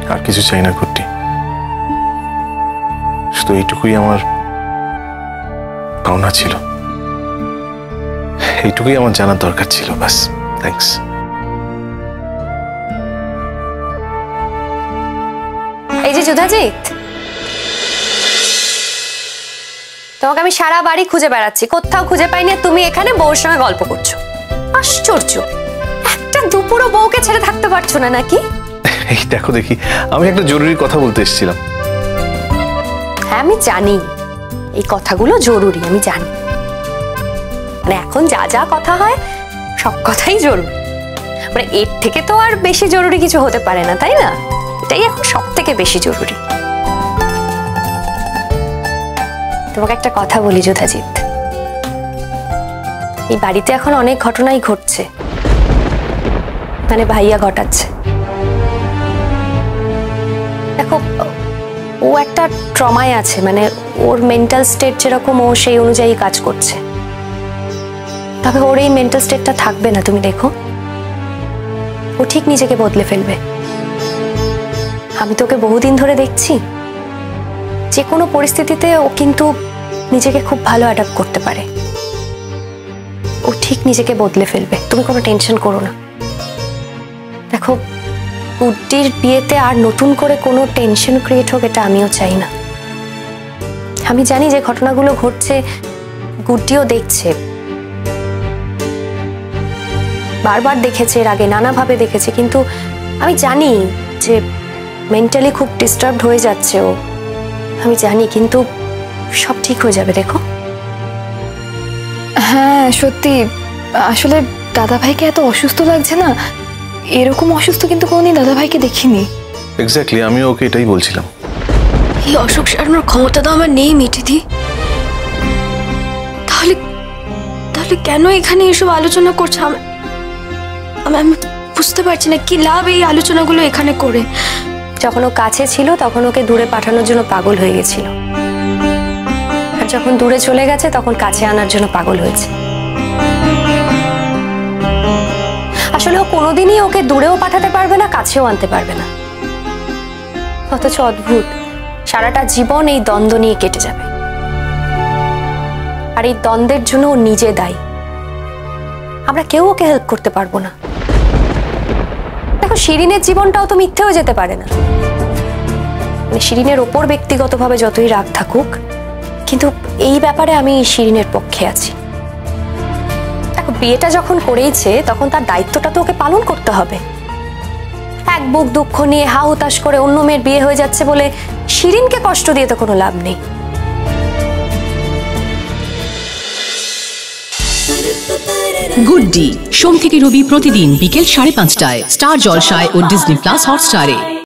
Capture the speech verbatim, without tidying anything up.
আর কিছু চাই না কুট্টি, শুধু এইটুকুই আমার পাওনা ছিল, এইটুকুই আমার জানার দরকার ছিল, বাস। থ্যাঙ্কস। এই যে যুধাজিৎ, তোমাকে আমি সারা বাড়ি খুঁজে বেড়াচ্ছি, কোথাও খুঁজে পাইনি, তুমি এখানে বউর সঙ্গে গল্প করছো। আশ্চর্য, একটা দুপুরও বউকে ছেড়ে থাকতে পারছো না নাকি? এই দেখো দেখি, আমি একটা জরুরি কথা বলতে এসেছিলাম। হ্যাঁ আমি জানি এই কথাগুলো জরুরি, আমি জানি। মানে এখন যা যা কথা হয় সব কথাই জরুরি, মানে এর থেকে তো আর বেশি জরুরি কিছু হতে পারে না, তাই না? এটাই এখন সব থেকে বেশি জরুরি। তোমাকে একটা কথা বলি যুধাজিৎ, এই বাড়িতে এখন অনেক ঘটনাই ঘটছে, মানে ভাইয়া ঘটাচ্ছে। দেখো, ও একটা ট্রমায় আছে, মানে ওর মেন্টাল স্টেট যেরকম ও সেই অনুযায়ী কাজ করছে। তবে ওর এই মেন্টাল স্টেটটা থাকবে না, তুমি দেখো, ও ঠিক নিজেকে বদলে ফেলবে। আমি তোকে বহুদিন ধরে দেখছি, যে কোনো পরিস্থিতিতে ও কিন্তু নিজেকে খুব ভালো অ্যাডাপ্ট করতে পারে। ও ঠিক নিজেকে বদলে ফেলবে, তুমি কোনো টেনশন করো না। দেখো, গুড্ডির বিয়েতে আর নতুন করে কোনো টেনশন ক্রিয়েট হোক, এটা আমিও চাই না। আমি জানি যে ঘটনাগুলো ঘটছে গুড্ডিও দেখছে, বারবার দেখেছে, এর আগে নানাভাবে দেখেছে, কিন্তু আমি জানি যে মেন্টালি খুব ডিস্টার্বড হয়ে যাচ্ছে ও, আমি জানি, কিন্তু সব ঠিক হয়ে যাবে, দেখো। হ্যাঁ সত্যি, আসলে দাদা ভাইকে এত অসুস্থ লাগছে না, এরকম অসুস্থ কিন্তু কোনোদিন দাদা ভাইকে দেখিনি। এক্স্যাক্টলি, আমি ওকে এটাই বলছিলাম। এই অসুখ সারানোর ক্ষমতা তো আমার নেই মিঠিদি, তাহলে তাহলে কেন এখানে এসব আলোচনা করছে? আমি আমি বুঝতে পারছি না কি লাভ এই আলোচনাগুলো এখানে করে। যখন ও কাছে ছিল তখন ওকে দূরে পাঠানোর জন্য পাগল হয়ে গেছিল, আর যখন দূরে চলে গেছে তখন কাছে আনার জন্য পাগল হয়েছে। আসলে ও কোনোদিনই ওকে দূরেও পাঠাতে পারবে না, কাছেও আনতে পারবে না। অথচ অদ্ভুত, সারাটা জীবন এই দ্বন্দ্ব নিয়ে কেটে যাবে, আর এই দ্বন্দ্বের জন্য ও নিজে দায়ী। আমরা কেউ ওকে হেল্প করতে পারবো না। দেখো, শিরিনের জীবনটাও তো মিথ্যে হয়ে যেতে পারে না। শিরিনের ওপর ব্যক্তিগতভাবে যতই রাগ থাকুক, কিন্তু এই ব্যাপারে আমি শিরিনের পক্ষে আছি। দেখো, বিয়েটা যখন করেইছে তখন তার দায়িত্বটা তো ওকে পালন করতে হবে। এক বুক দুঃখ নিয়ে হা হুতাশ করে অন্য মেয়ের বিয়ে হয়ে যাচ্ছে বলে শিরিনকে কষ্ট দিয়ে তো কোনো লাভ নেই। গুড্ডি সোম থেকে রবি প্রতিদিন বিকেল সাড়ে পাঁচটায় স্টার জলসায় ও ডিজনি প্লাস হটস্টারে।